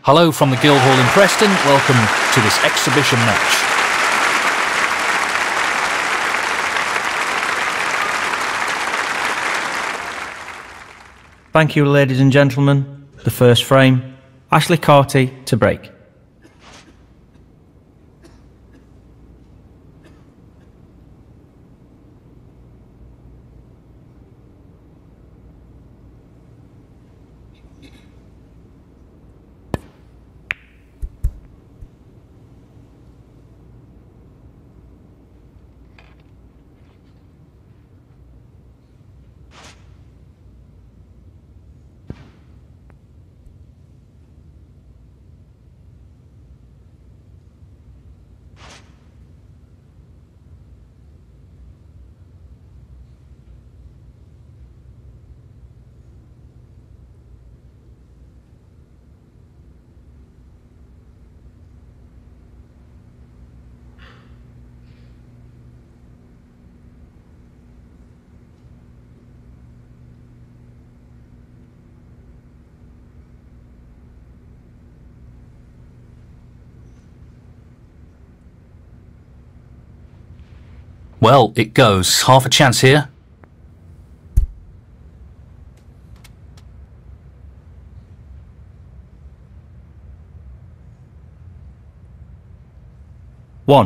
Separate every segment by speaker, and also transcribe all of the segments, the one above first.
Speaker 1: Hello from the Guildhall in Preston. Welcome to this exhibition match.
Speaker 2: Thank you, ladies and gentlemen. The first frame, Ashley Carty to break.
Speaker 1: Well, it goes. Half a chance here.
Speaker 2: One.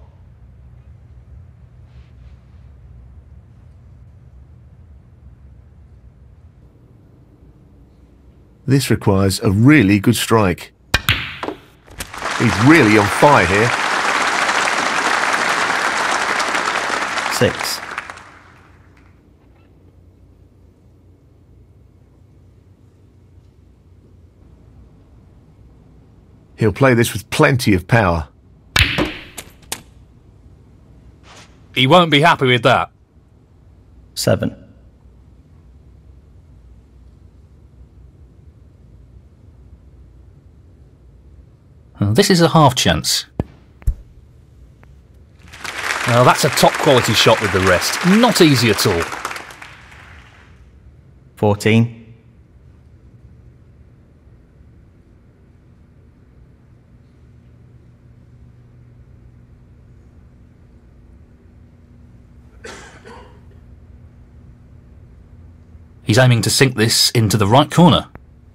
Speaker 3: This requires a really good strike. He's really on fire here.
Speaker 2: 6.
Speaker 3: He'll play this with plenty of power.
Speaker 1: He won't be happy with that.
Speaker 2: 7.
Speaker 1: Well, this is a half chance. Now that's a top quality shot with the rest. Not easy at all.
Speaker 2: 14.
Speaker 1: He's aiming to sink this into the right corner.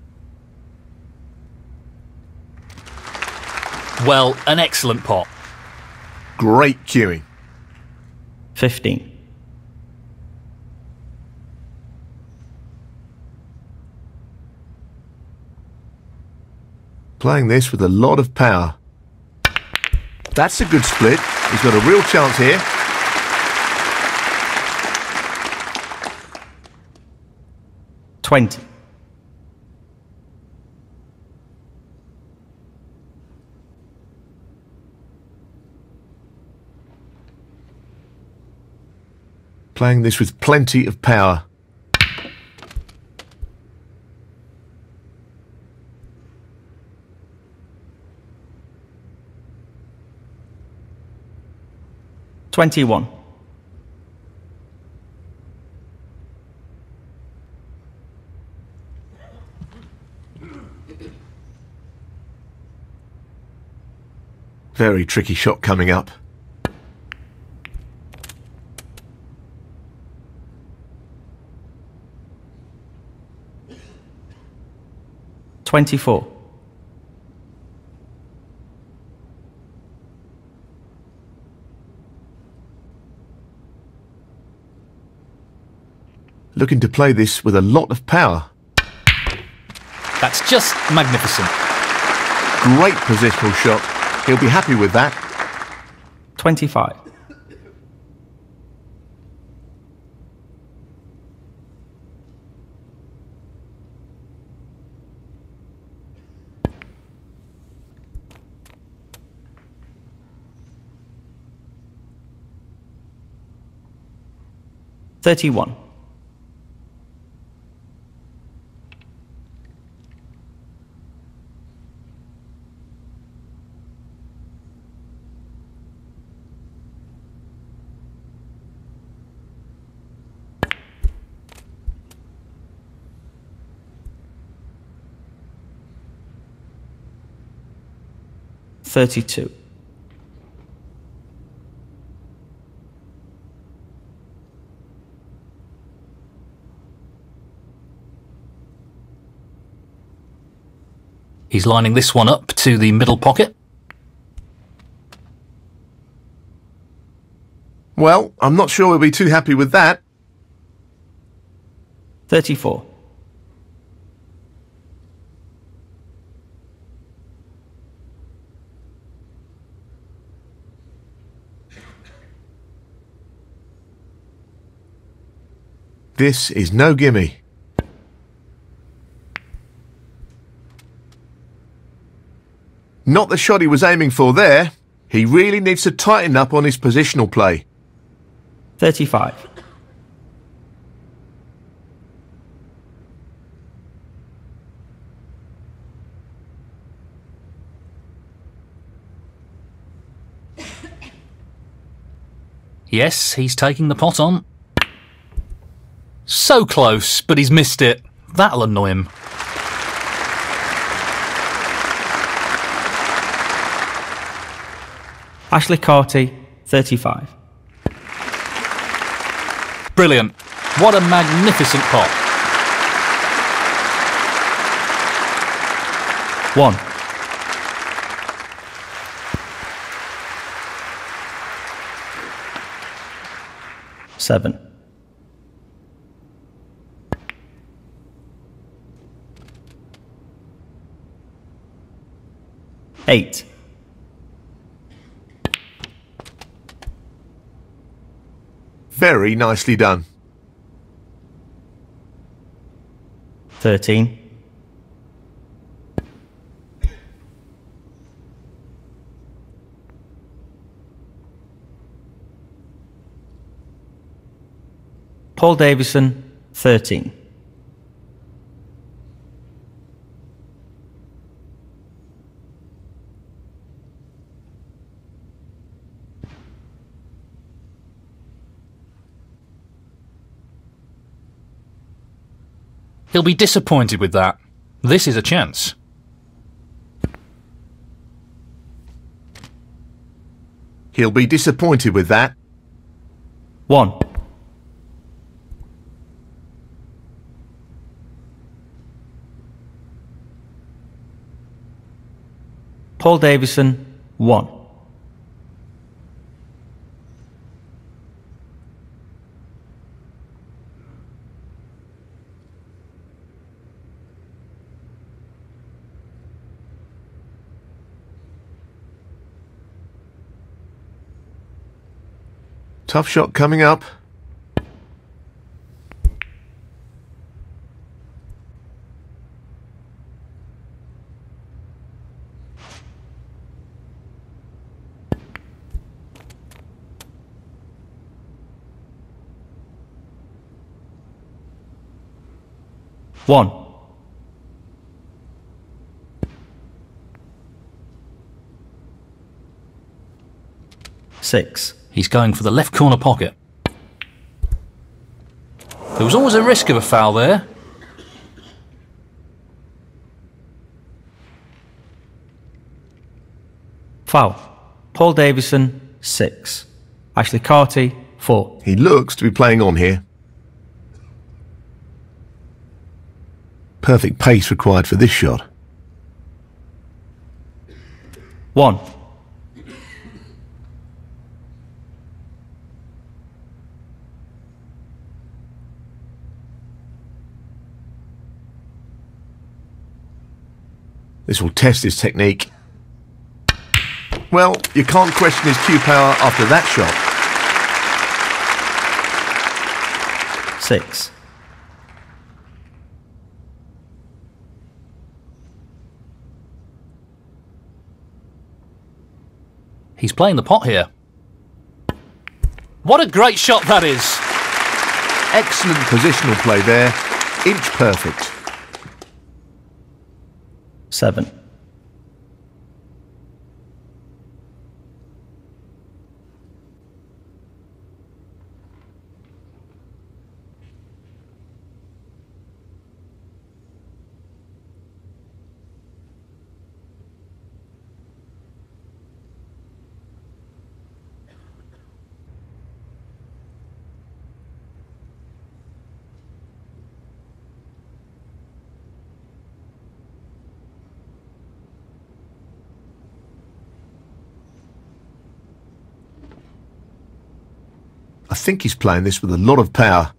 Speaker 1: Well, an excellent pot.
Speaker 3: Great cueing.
Speaker 2: 15.
Speaker 3: Playing this with a lot of power. That's a good split. He's got a real chance here.
Speaker 2: 20.
Speaker 3: Playing this with plenty of power.
Speaker 2: $21.
Speaker 3: Very tricky shot coming up.
Speaker 2: 24.
Speaker 3: Looking to play this with a lot of power.
Speaker 1: That's just magnificent.
Speaker 3: Great positional shot. He'll be happy with that.
Speaker 2: 25. $31. 32.
Speaker 1: He's lining this one up to the middle pocket.
Speaker 3: Well, I'm not sure we'll be too happy with that.
Speaker 2: 34.
Speaker 3: This is no gimme. Not the shot he was aiming for there. He really needs to tighten up on his positional play.
Speaker 2: 35.
Speaker 1: Yes, he's taking the pot on. So close, but he's missed it. That'll annoy him.
Speaker 2: Ashley Carty, 35.
Speaker 1: Brilliant. What a magnificent pot.
Speaker 2: 1. Seven. 8.
Speaker 3: Very nicely done.
Speaker 2: 13. 'Paul Davison, 13.
Speaker 1: 'He'll be disappointed with that. This is a chance.
Speaker 3: He'll be disappointed with that.
Speaker 2: 1. 'Paul Davison, 1.
Speaker 3: Tough shot coming up.
Speaker 2: One. 6.
Speaker 1: He's going for the left corner pocket. There was always a risk of a foul there.
Speaker 2: Foul. Paul Davison, 6. Ashley Carty, 4.
Speaker 3: He looks to be playing on here. Perfect pace required for this shot.
Speaker 2: 1.
Speaker 3: This will test his technique. Well, you can't question his cue power after that shot.
Speaker 2: 6.
Speaker 1: He's playing the pot here. What a great shot that is!
Speaker 3: Excellent positional play there. Inch perfect.
Speaker 2: 7.
Speaker 3: think he's playing this with a lot of power.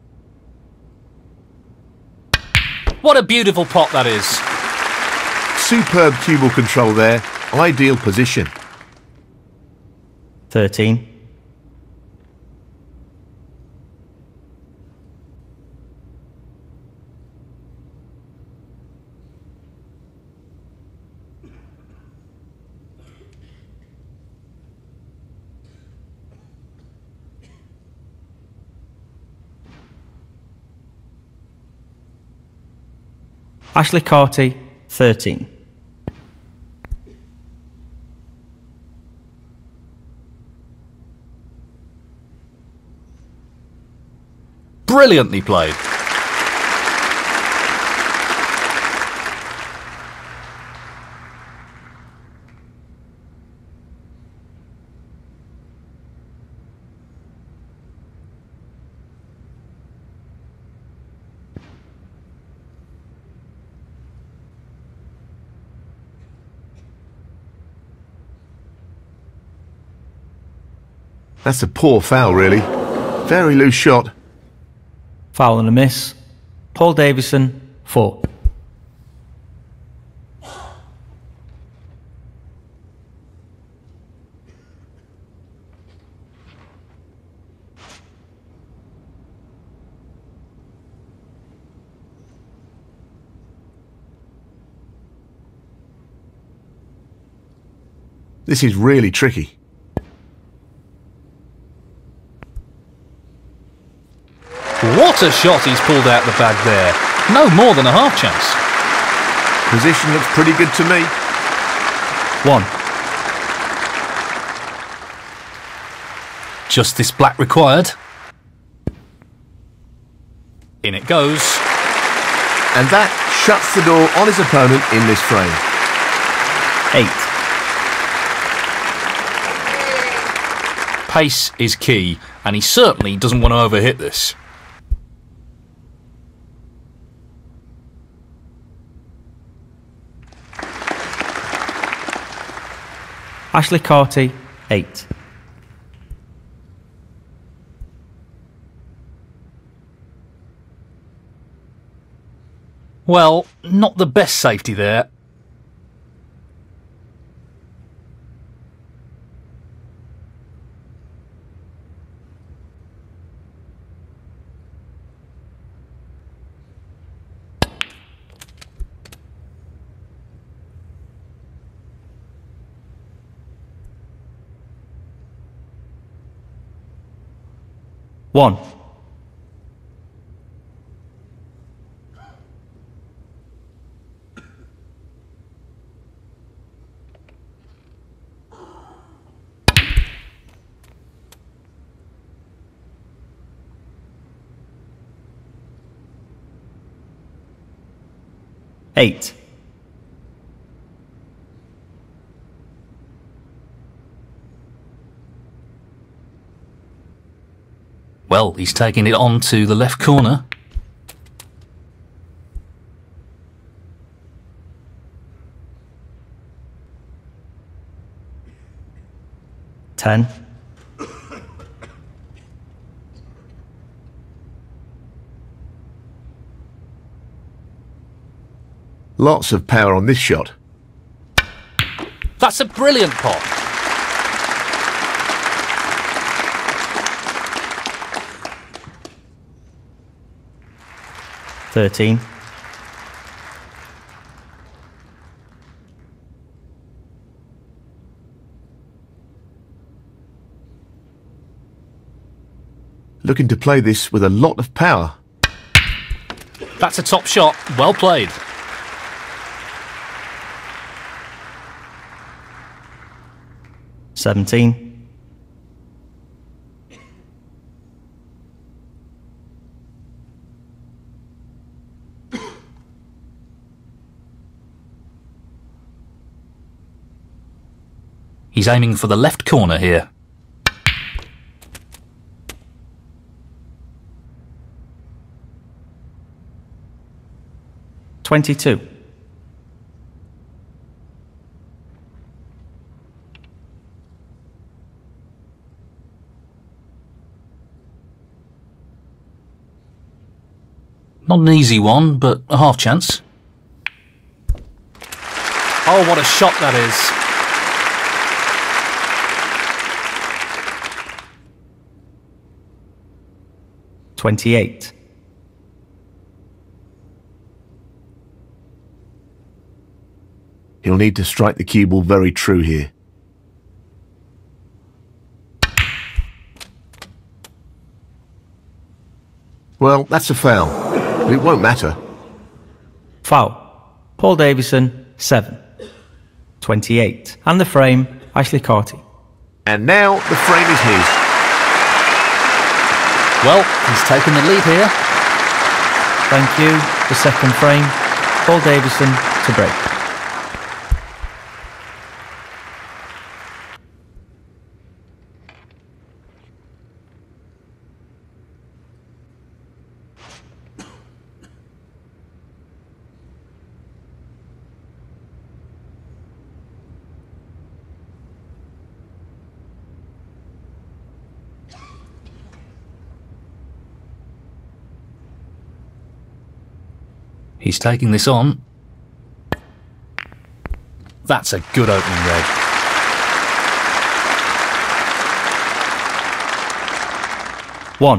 Speaker 1: What a beautiful pot that is.
Speaker 3: Superb cue ball control there. Ideal position.
Speaker 2: 13. Ashley Carty, 13.
Speaker 1: Brilliantly played.
Speaker 3: That's a poor foul, really. Very loose shot.
Speaker 2: Foul and a miss. Paul Davison, 4.
Speaker 3: This is really tricky.
Speaker 1: What a shot he's pulled out the bag there. No more than a half chance.
Speaker 3: Position looks pretty good to me.
Speaker 2: 1.
Speaker 1: Justice Black required. In it goes.
Speaker 3: And that shuts the door on his opponent in this frame.
Speaker 2: 8.
Speaker 1: Pace is key, and he certainly doesn't want to overhit this.
Speaker 2: Ashley Carty, 8.
Speaker 1: Well, not the best safety there.
Speaker 2: One. Eight.
Speaker 1: Well, he's taking it on to the left corner.
Speaker 2: Ten.
Speaker 3: Lots of power on this shot.
Speaker 1: That's a brilliant pot.
Speaker 2: 13.
Speaker 3: Looking to play this with a lot of power.
Speaker 1: That's a top shot. Well played.
Speaker 2: 17.
Speaker 1: He's aiming for the left corner here.
Speaker 2: 22.
Speaker 1: Not an easy one, but a half chance. Oh, what a shot that is.
Speaker 2: $28.
Speaker 3: He'll need to strike the cue ball very true here. Well, that's a foul, but it won't matter.
Speaker 2: Foul. Paul Davison, 7. 28. And the frame, Ashley Carty.
Speaker 3: And now the frame is his.
Speaker 1: Well, he's taken the lead here.
Speaker 2: Thank you. The second frame, Paul Davison to break.
Speaker 1: He's taking this on. That's a good opening red.
Speaker 2: One.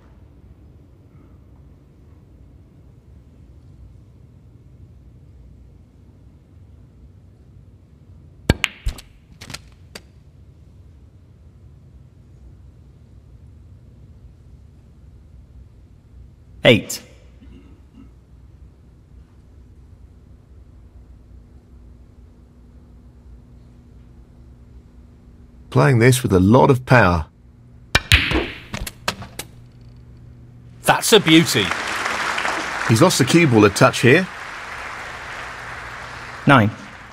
Speaker 2: Eight.
Speaker 3: Playing this with a lot of power.
Speaker 1: That's a beauty.
Speaker 3: He's lost the cue ball a touch here.
Speaker 2: 9.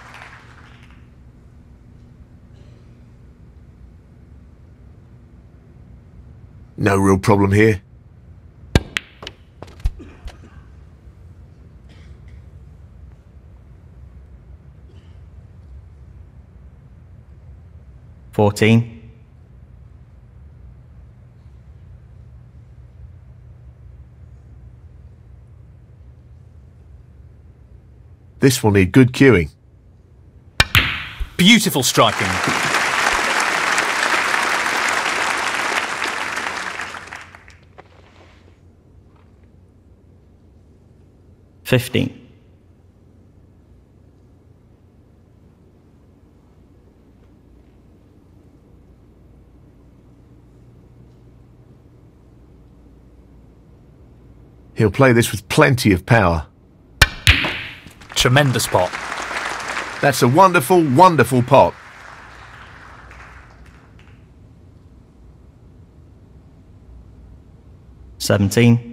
Speaker 3: No real problem here.
Speaker 2: $14.
Speaker 3: This will need good cueing.
Speaker 1: Beautiful striking.
Speaker 2: $15.
Speaker 3: He'll play this with plenty of power.
Speaker 1: Tremendous pot.
Speaker 3: That's a wonderful, wonderful pot.
Speaker 2: $17.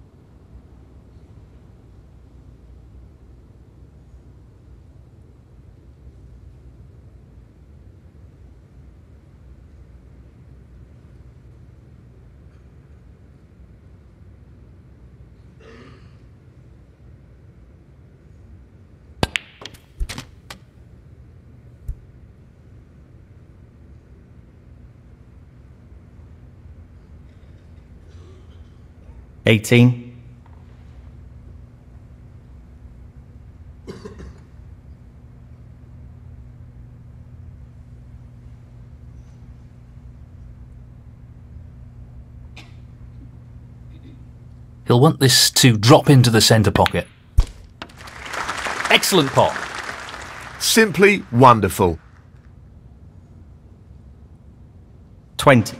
Speaker 2: $18.
Speaker 1: He'll want this to drop into the centre pocket. Excellent pot.
Speaker 3: Simply wonderful.
Speaker 2: 20.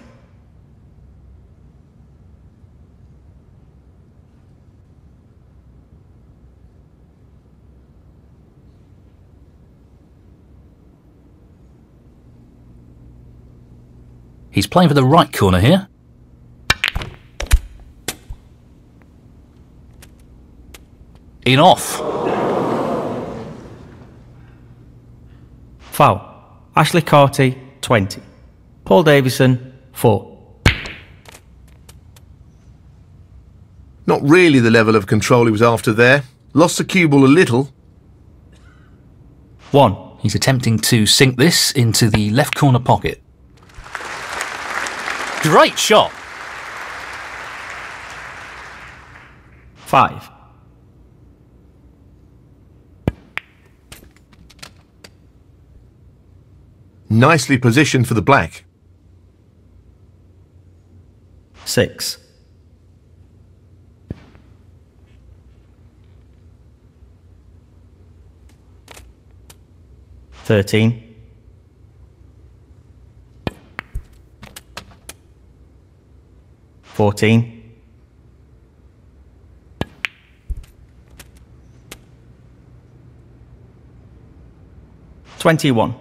Speaker 1: He's playing for the right corner here. In off.
Speaker 2: Foul. Ashley Carty, 20. Paul Davison, 4.
Speaker 3: Not really the level of control he was after there. Lost the cue ball a little.
Speaker 2: 1.
Speaker 1: He's attempting to sink this into the left corner pocket. Great shot.
Speaker 2: 5.
Speaker 3: Nicely positioned for the black.
Speaker 2: 6. 13. 14. 21.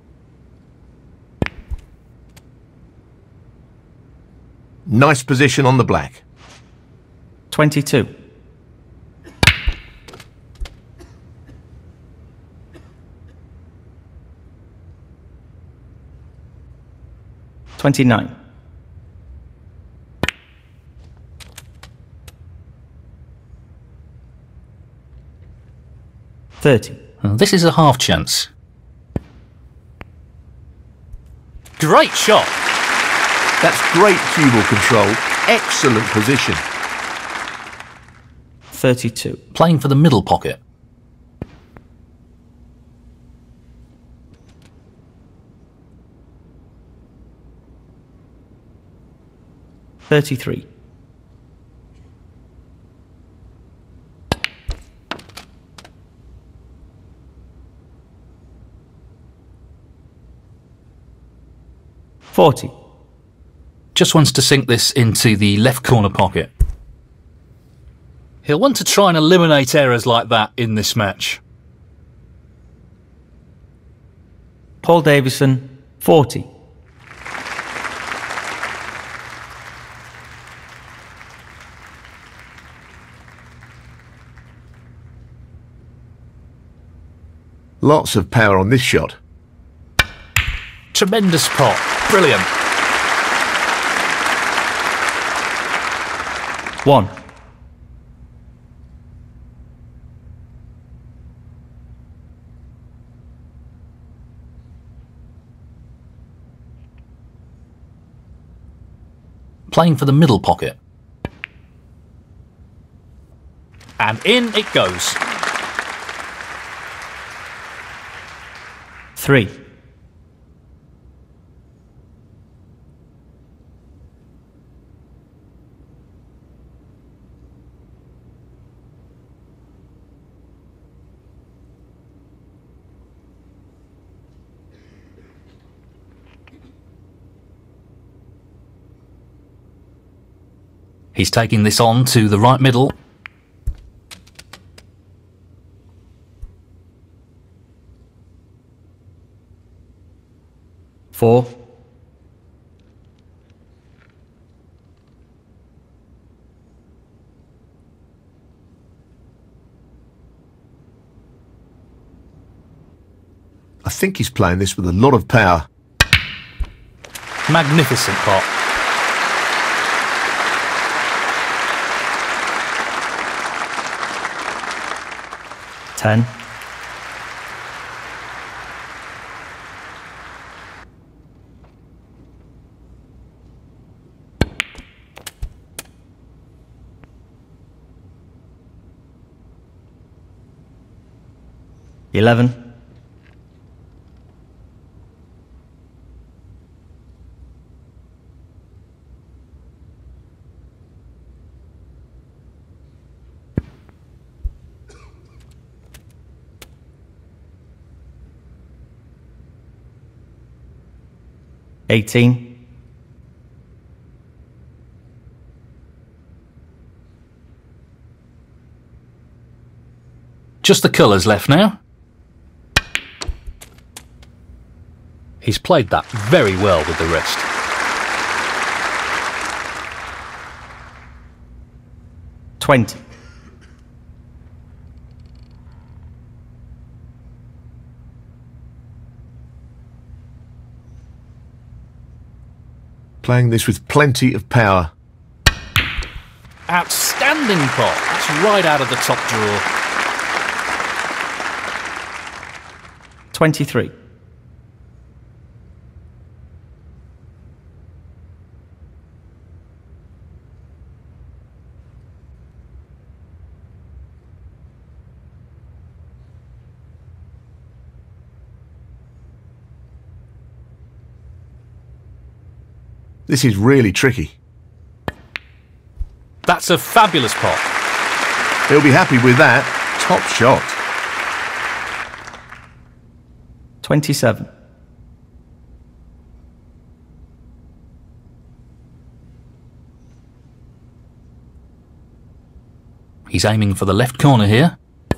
Speaker 3: Nice position on the black.
Speaker 2: 22. 29. 30.
Speaker 1: This is a half chance. Great shot!
Speaker 3: That's great cue control. Excellent position.
Speaker 2: 32.
Speaker 1: Playing for the middle pocket.
Speaker 2: 33. 40.
Speaker 1: Just wants to sink this into the left corner pocket. He'll want to try and eliminate errors like that in this match.
Speaker 2: Paul Davison, 40.
Speaker 3: Lots of power on this shot.
Speaker 1: Tremendous pot. Brilliant.
Speaker 2: 1.
Speaker 1: Playing for the middle pocket. And in it goes.
Speaker 2: 3.
Speaker 1: He's taking this on to the right middle.
Speaker 2: Four.
Speaker 3: I think he's playing this with a lot of power.
Speaker 1: Magnificent pot.
Speaker 2: Ten. $11. $18.
Speaker 1: Just the colours left now. He's played that very well with the wrist.
Speaker 2: $20.
Speaker 3: Playing this with plenty of power.
Speaker 1: Outstanding pot. That's right out of the top drawer.
Speaker 2: 23.
Speaker 3: This is really tricky.
Speaker 1: That's a fabulous pot.
Speaker 3: He'll be happy with that. Top shot.
Speaker 2: 27.
Speaker 1: He's aiming for the left corner here.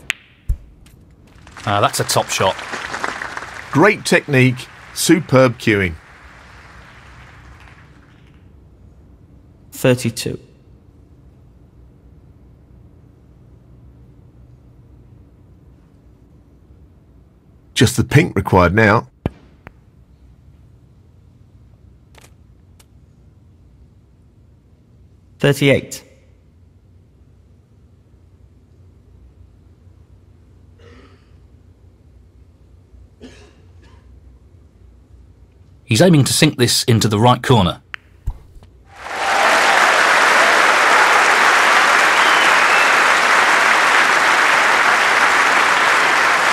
Speaker 1: That's a top shot.
Speaker 3: Great technique, superb cueing.
Speaker 2: 32.
Speaker 3: Just the pink required now.
Speaker 2: $38.
Speaker 1: He's aiming to sink this into the right corner.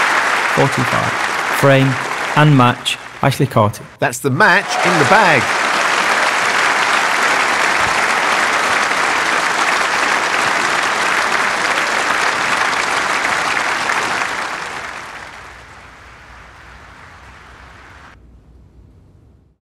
Speaker 2: $45. Frame and match, Ashley Carty.
Speaker 3: That's the match in the bag.